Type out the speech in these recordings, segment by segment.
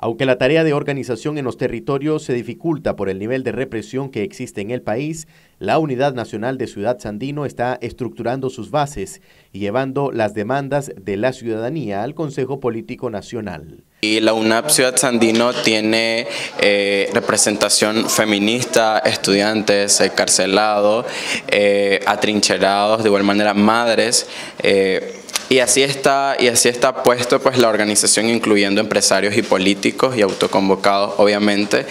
Aunque la tarea de organización en los territorios se dificulta por el nivel de represión que existe en el país, la Unidad Nacional de Ciudad Sandino está estructurando sus bases y llevando las demandas de la ciudadanía al Consejo Político Nacional. Y la UNAP Ciudad Sandino tiene representación feminista, estudiantes, encarcelados, atrincherados, de igual manera madres. Y así está puesto pues la organización, incluyendo empresarios y políticos y autoconvocados, obviamente.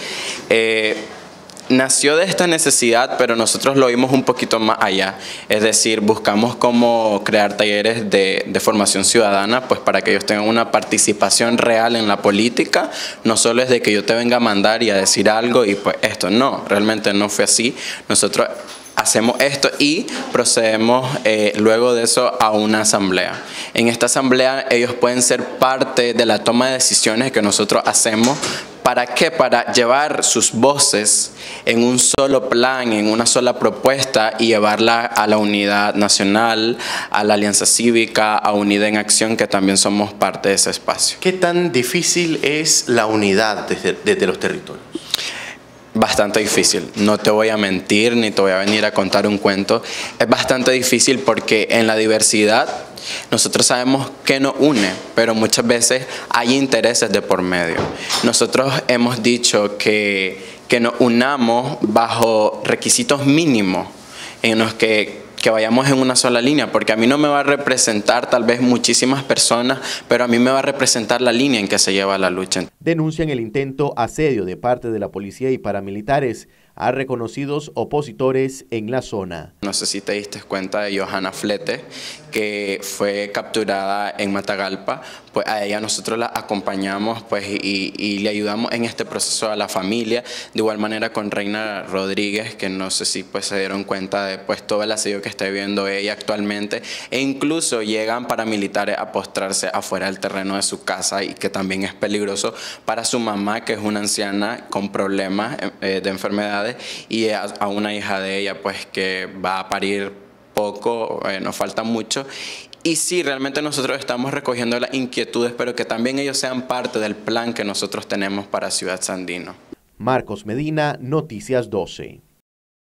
Nació de esta necesidad, pero nosotros lo vimos un poquito más allá. Es decir, buscamos cómo crear talleres de formación ciudadana, pues para que ellos tengan una participación real en la política. No solo es de que yo te venga a mandar y a decir algo y pues esto. No, realmente no fue así. Nosotros hacemos esto y procedemos luego de eso a una asamblea. En esta asamblea ellos pueden ser parte de la toma de decisiones que nosotros hacemos. ¿Para qué? Para llevar sus voces en un solo plan, en una sola propuesta y llevarla a la unidad nacional, a la Alianza Cívica, a Unida en Acción, que también somos parte de ese espacio. ¿Qué tan difícil es la unidad desde los territorios? Bastante difícil, no te voy a mentir ni te voy a venir a contar un cuento. Es bastante difícil porque en la diversidad nosotros sabemos qué nos une, pero muchas veces hay intereses de por medio. Nosotros hemos dicho que nos unamos bajo requisitos mínimos en los que vayamos en una sola línea, porque a mí no me va a representar tal vez muchísimas personas, pero a mí me va a representar la línea en que se lleva la lucha. Denuncian el intento asedio de parte de la policía y paramilitares a reconocidos opositores en la zona. No sé si te diste cuenta de Johanna Flete, que fue capturada en Matagalpa. Pues a ella nosotros la acompañamos pues, y le ayudamos en este proceso a la familia. De igual manera con Reina Rodríguez, que no sé si pues, se dieron cuenta de pues, todo el asedio que está viviendo ella actualmente. E incluso llegan paramilitares a postrarse afuera del terreno de su casa y que también es peligroso para su mamá, que es una anciana con problemas de enfermedades, y a una hija de ella pues que va a parir poco, nos falta mucho. Y sí, realmente nosotros estamos recogiendo las inquietudes, pero que también ellos sean parte del plan que nosotros tenemos para Ciudad Sandino. Marcos Medina, Noticias 12.